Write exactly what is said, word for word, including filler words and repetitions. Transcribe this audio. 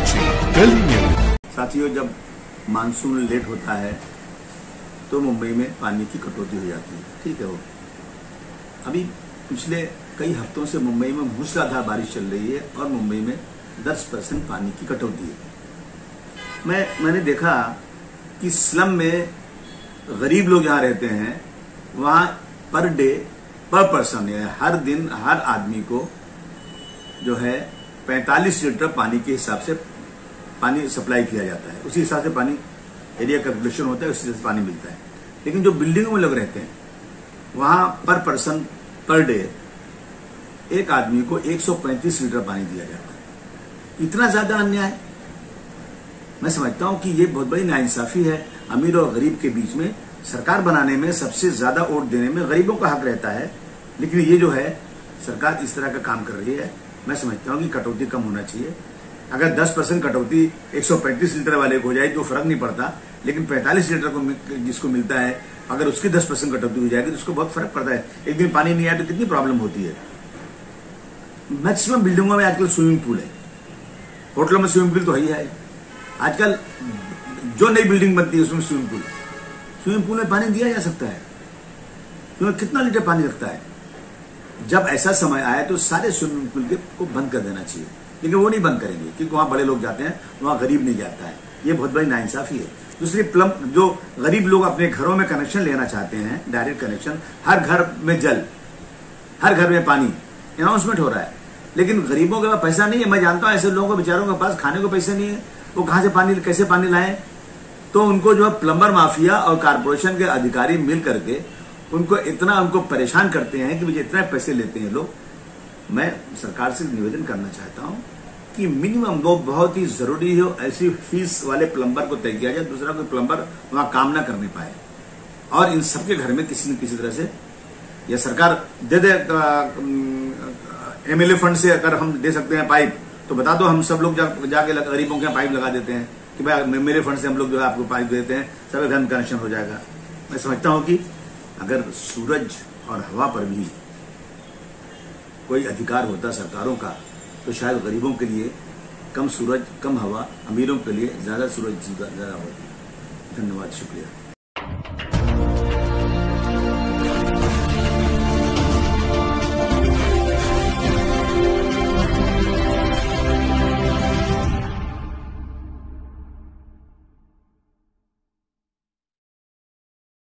गली में। साथियों, जब मानसून लेट होता है तो मुंबई में पानी की कटौती हो जाती है। ठीक है, वो अभी पिछले कई हफ्तों से मुंबई में मूसलाधार बारिश चल रही है और मुंबई में दस परसेंट पानी की कटौती है। मैं मैंने देखा कि स्लम में गरीब लोग जहाँ रहते हैं वहाँ पर डे पर पर्सन हर दिन हर आदमी को जो है पैंतालीस लीटर पानी के हिसाब से पानी सप्लाई किया जाता है। उसी हिसाब से पानी एरिया कैलकुलेशन होता है, उसी से पानी मिलता है। लेकिन जो बिल्डिंगों में लोग रहते हैं वहां पर पर्सन पर डे एक आदमी को एक सौ पैंतीस लीटर पानी दिया जाता है। इतना ज्यादा अन्याय। मैं समझता हूं कि ये बहुत बड़ी नाइंसाफी है। अमीर और गरीब के बीच में सरकार बनाने में सबसे ज्यादा वोट देने में गरीबों का हक रहता है, लेकिन ये जो है सरकार इस तरह का काम कर रही है। मैं समझता हूं कि कटौती कम होना चाहिए। अगर दस परसेंट कटौती एक सौ पैंतीस लीटर वाले को हो जाए तो फर्क नहीं पड़ता, लेकिन पैंतालीस लीटर को जिसको मिलता है अगर उसकी दस परसेंट कटौती हो जाएगी तो उसको बहुत फर्क पड़ता है। एक दिन पानी नहीं आया तो कितनी प्रॉब्लम होती है। मैक्सिमम बिल्डिंगों में आजकल स्विमिंग पूल है, होटलों में स्विमिंग पूल तो ही है। आजकल जो नई बिल्डिंग बनती है उसमें स्विमिंग पूल स्विमिंग पूल में पानी दिया जा सकता है। क्योंकि कितना लीटर पानी लगता है। जब ऐसा समय आए तो सारे स्विमिंग पूल के को बंद कर देना चाहिए, लेकिन वो नहीं बंद करेंगे क्योंकि वहां बड़े लोग जाते हैं, वहां गरीब नहीं जाता है। ये बहुत बड़ी नाइंसाफी है। दूसरी प्लम जो गरीब लोग अपने घरों में कनेक्शन लेना चाहते हैं, डायरेक्ट कनेक्शन, हर घर में जल, हर घर में पानी, अनाउंसमेंट हो रहा है, लेकिन गरीबों के पास पैसा नहीं है। मैं जानता हूं ऐसे लोगों को, बेचारों के पास खाने को पैसे नहीं है, वो कहां से पानी कैसे पानी लाए। तो उनको जो है प्लम्बर माफिया और कारपोरेशन के अधिकारी मिल करके उनको इतना उनको परेशान करते हैं कि मुझे इतना पैसे लेते हैं लोग। मैं सरकार से निवेदन करना चाहता हूं कि मिनिमम वो बहुत ही जरूरी हो ऐसी फीस वाले प्लम्बर को तय किया जाए, दूसरा कोई प्लम्बर वहां काम ना करने पाए। और इन सबके घर में किसी न किसी तरह से या सरकार दे दे, एमएलए फंड से अगर हम दे सकते हैं पाइप तो बता दो, हम सब लोग जा, जाके गरीबों के पाइप लगा देते हैं कि भाई मेरे फंड से हम लोग जो है आपको पाइप देते हैं, सबके घर में कनेक्शन हो जाएगा। मैं समझता हूं कि अगर सूरज और हवा पर भी कोई अधिकार होता सरकारों का तो शायद गरीबों के लिए कम सूरज कम हवा, अमीरों के लिए ज्यादा सूरज ज्यादा होती। धन्यवाद, शुक्रिया।